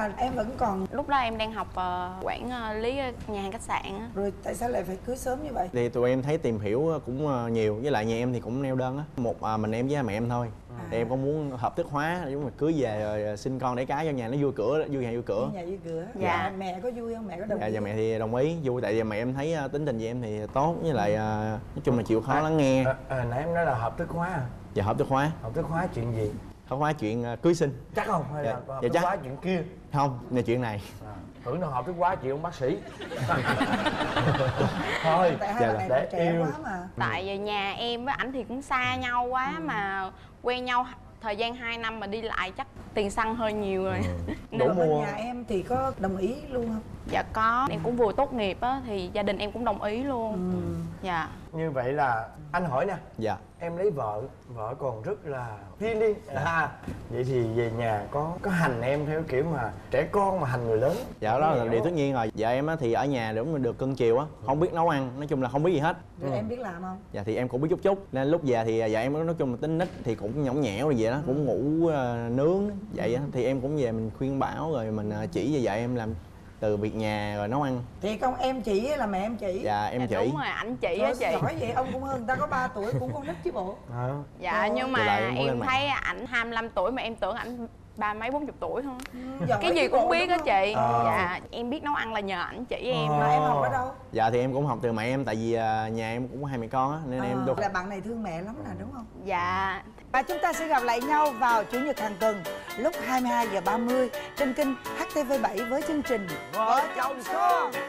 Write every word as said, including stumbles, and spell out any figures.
mà em vẫn còn. Lúc đó em đang học uh, quản uh, lý nhà hàng khách sạn á. Rồi tại sao lại phải cưới sớm như vậy? Thì tụi em thấy tìm hiểu cũng nhiều, với lại nhà em thì cũng neo đơn á, một à, mình em với mẹ em thôi. À. Thì em có muốn hợp thức hóa, giống mà cưới về rồi sinh con đẻ cái cho nhà nó vui cửa, vui nhà vui cửa. Vui nhà vui cửa. Dạ. Dạ. Mẹ có vui không? Mẹ có đồng dạ, ý? Dạ mẹ thì đồng ý vui, tại vì mẹ em thấy tính tình với em thì tốt, với lại nói chung là chịu khó à, lắng nghe. À, à, nãy em nói là hợp thức hóa à? Dạ hợp thức hóa. Hợp thức hóa chuyện gì? Hợp thức hóa chuyện uh, cưới sinh. Chắc không? Hay dạ, là hợp dạ, thức chắc. hóa chuyện kia? Không, là chuyện này. À, tưởng đâu hợp thức hóa chuyện ông bác sĩ. Thôi, tại hai dạ, bạn để trẻ yêu. quá mà. Tại vì nhà em với ảnh thì cũng xa nhau quá, ừ. mà quen nhau thời gian hai năm mà đi lại chắc tiền xăng hơi nhiều rồi. Ừ. Đủ mua. Nhà em thì có đồng ý luôn không? Dạ có, em cũng vừa tốt nghiệp á thì gia đình em cũng đồng ý luôn. Ừ. Dạ. Như vậy là anh hỏi nè. Dạ. Em lấy vợ, vợ còn rất là thiên đi. À, vậy thì về nhà có có hành em theo kiểu mà trẻ con mà hành người lớn. Dạ đó là điều tất nhiên rồi. Vợ em á thì ở nhà đúng là được cưng chiều á, không biết nấu ăn, nói chung là không biết gì hết. Rồi ừ. em biết làm không? Dạ thì em cũng biết chút chút, nên lúc về thì vợ em nói chung là tính nít thì cũng nhõng nhẽo rồi vậy đó, cũng ngủ uh, nướng vậy á, thì em cũng về mình khuyên bảo rồi mình uh, chỉ cho vợ em làm từ việc nhà rồi nấu ăn. Thì không em chỉ hay là mẹ em chỉ? Dạ em Dạ, chỉ. đúng rồi, ảnh chỉ á chị. Giỏi vậy, ông cũng hơn người ta có ba tuổi cũng con nít chứ bộ. À. Dạ Ồ. nhưng Từ lại mà em muốn em lên thấy ảnh hai mươi lăm tuổi mà em tưởng ảnh ba mấy bốn chục tuổi thôi. Ừ, giỏi Cái gì chứ bộ, cũng biết đúng á không? chị. À. Dạ em biết nấu ăn là nhờ ảnh chỉ em. Mà em học ở đâu? Dạ thì em cũng học từ mẹ em, tại vì uh, nhà em cũng có hai mẹ con á, nên À, em đôi. là bạn này thương mẹ lắm nè đúng không? Dạ. Và chúng ta sẽ gặp lại nhau vào Chủ nhật hàng tuần lúc hai mươi hai giờ ba mươi trên kênh H T V bảy với chương trình Vợ chồng son.